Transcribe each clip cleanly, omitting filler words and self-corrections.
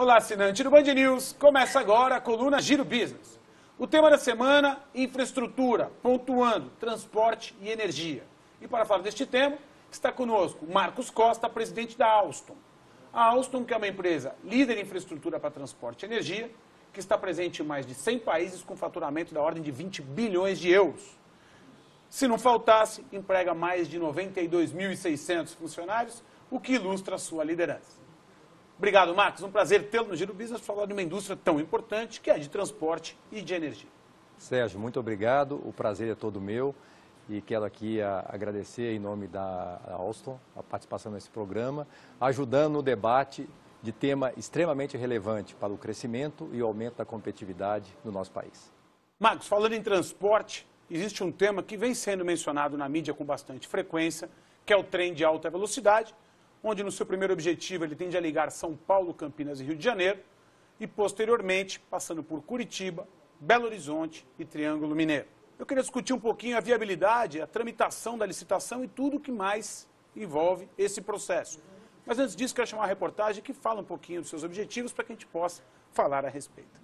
Olá, assinante do Band News. Começa agora a coluna Giro Business. O tema da semana, infraestrutura, pontuando, transporte e energia. E para falar deste tema, está conosco Marcos Costa, presidente da Alstom. A Alstom, que é uma empresa líder em infraestrutura para transporte e energia, que está presente em mais de 100 países com faturamento da ordem de 20 bilhões de euros. Se não faltasse, emprega mais de 92.600 funcionários, o que ilustra a sua liderança. Obrigado, Marcos. Um prazer tê-lo no Giro Business para falar de uma indústria tão importante que é de transporte e de energia. Sérgio, muito obrigado. O prazer é todo meu e quero aqui agradecer em nome da Alstom a participação nesse programa, ajudando no debate de tema extremamente relevante para o crescimento e o aumento da competitividade no nosso país. Marcos, falando em transporte, existe um tema que vem sendo mencionado na mídia com bastante frequência, que é o trem de alta velocidade, onde no seu primeiro objetivo ele tende a ligar São Paulo, Campinas e Rio de Janeiro, e posteriormente passando por Curitiba, Belo Horizonte e Triângulo Mineiro. Eu queria discutir um pouquinho a viabilidade, a tramitação da licitação e tudo o que mais envolve esse processo. Mas antes disso, quero chamar a reportagem que fala um pouquinho dos seus objetivos para que a gente possa falar a respeito.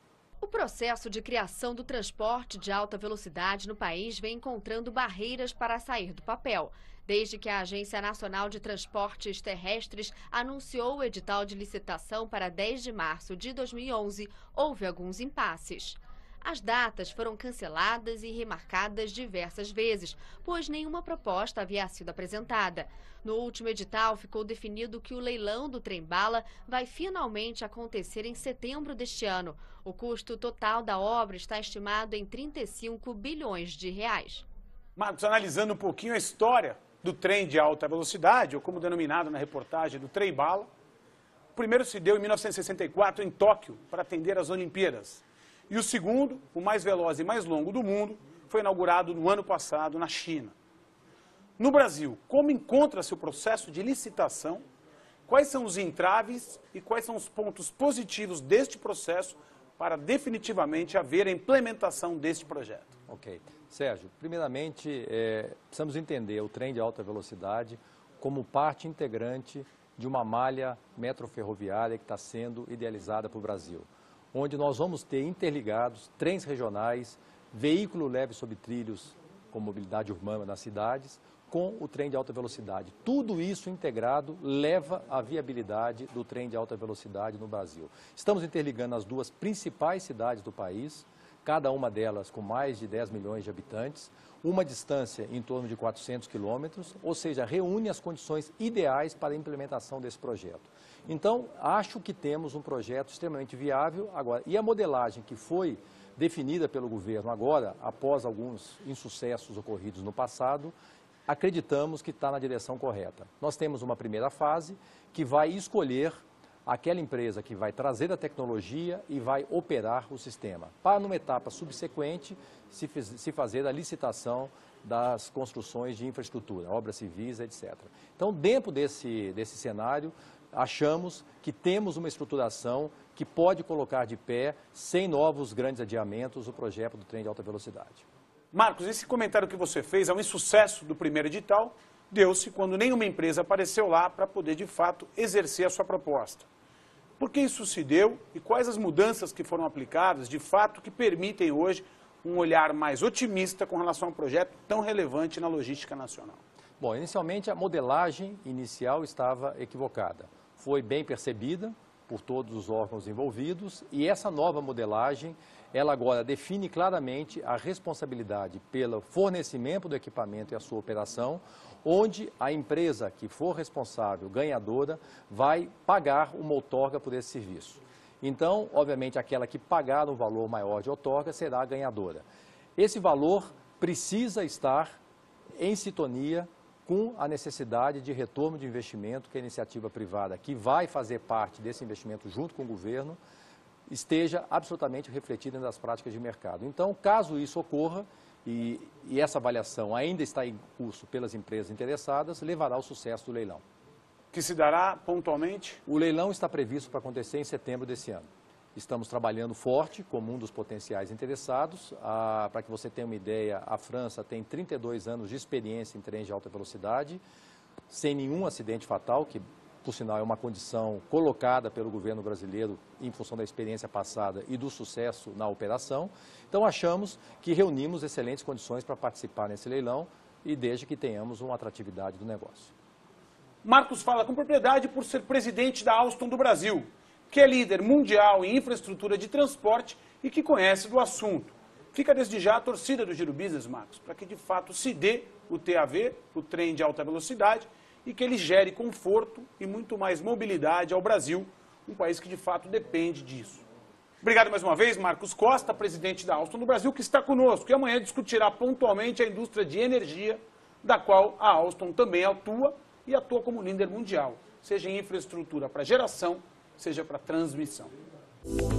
O processo de criação do transporte de alta velocidade no país vem encontrando barreiras para sair do papel. Desde que a Agência Nacional de Transportes Terrestres anunciou o edital de licitação para 10 de março de 2011, houve alguns impasses. As datas foram canceladas e remarcadas diversas vezes, pois nenhuma proposta havia sido apresentada. No último edital, ficou definido que o leilão do trem-bala vai finalmente acontecer em setembro deste ano. O custo total da obra está estimado em 35 bilhões de reais. Marcos, analisando um pouquinho a história do trem de alta velocidade, ou como denominado na reportagem, do trem-bala, o primeiro se deu em 1964 em Tóquio, para atender às Olimpíadas. E o segundo, o mais veloz e mais longo do mundo, foi inaugurado no ano passado na China. No Brasil, como encontra-se o processo de licitação? Quais são os entraves e quais são os pontos positivos deste processo para definitivamente haver a implementação deste projeto? Ok. Sérgio, primeiramente, precisamos entender o trem de alta velocidade como parte integrante de uma malha metroferroviária que está sendo idealizada para o Brasil, onde nós vamos ter interligados trens regionais, veículo leve sobre trilhos com mobilidade urbana nas cidades, com o trem de alta velocidade. Tudo isso integrado leva à viabilidade do trem de alta velocidade no Brasil. Estamos interligando as duas principais cidades do país, cada uma delas com mais de 10 milhões de habitantes, uma distância em torno de 400 quilômetros, ou seja, reúne as condições ideais para a implementação desse projeto. Então, acho que temos um projeto extremamente viável agora. E a modelagem que foi definida pelo governo agora, após alguns insucessos ocorridos no passado, acreditamos que está na direção correta. Nós temos uma primeira fase que vai escolher aquela empresa que vai trazer a tecnologia e vai operar o sistema, para numa etapa subsequente se fazer a licitação das construções de infraestrutura, obras civis, etc. Então, dentro desse cenário, achamos que temos uma estruturação que pode colocar de pé, sem novos grandes adiamentos, o projeto do trem de alta velocidade. Marcos, esse comentário que você fez é um insucesso do primeiro edital, deu-se quando nenhuma empresa apareceu lá para poder, de fato, exercer a sua proposta. Por que isso se deu e quais as mudanças que foram aplicadas, de fato, que permitem hoje um olhar mais otimista com relação a um projeto tão relevante na logística nacional? Bom, inicialmente a modelagem inicial estava equivocada. Foi bem percebida por todos os órgãos envolvidos e essa nova modelagem, ela agora define claramente a responsabilidade pelo fornecimento do equipamento e a sua operação, onde a empresa que for responsável, ganhadora, vai pagar uma outorga por esse serviço. Então, obviamente, aquela que pagar um valor maior de outorga será a ganhadora. Esse valor precisa estar em sintonia com a necessidade de retorno de investimento que a iniciativa privada, que vai fazer parte desse investimento junto com o governo, esteja absolutamente refletida nas práticas de mercado. Então, caso isso ocorra, e essa avaliação ainda está em curso pelas empresas interessadas, levará ao sucesso do leilão. Que se dará pontualmente? O leilão está previsto para acontecer em setembro desse ano. Estamos trabalhando forte como um dos potenciais interessados. Para que você tenha uma ideia, a França tem 32 anos de experiência em trens de alta velocidade, sem nenhum acidente fatal, que por sinal é uma condição colocada pelo governo brasileiro em função da experiência passada e do sucesso na operação. Então achamos que reunimos excelentes condições para participar nesse leilão e desde que tenhamos uma atratividade do negócio. Marcos fala com propriedade por ser presidente da Alstom do Brasil, que é líder mundial em infraestrutura de transporte e que conhece do assunto. Fica desde já a torcida do Giro Business, Marcos, para que de fato se dê o TAV, o trem de alta velocidade, e que ele gere conforto e muito mais mobilidade ao Brasil, um país que de fato depende disso. Obrigado mais uma vez, Marcos Costa, presidente da Alstom do Brasil, que está conosco e amanhã discutirá pontualmente a indústria de energia, da qual a Alstom também atua e atua como líder mundial, seja em infraestrutura para geração, seja para transmissão.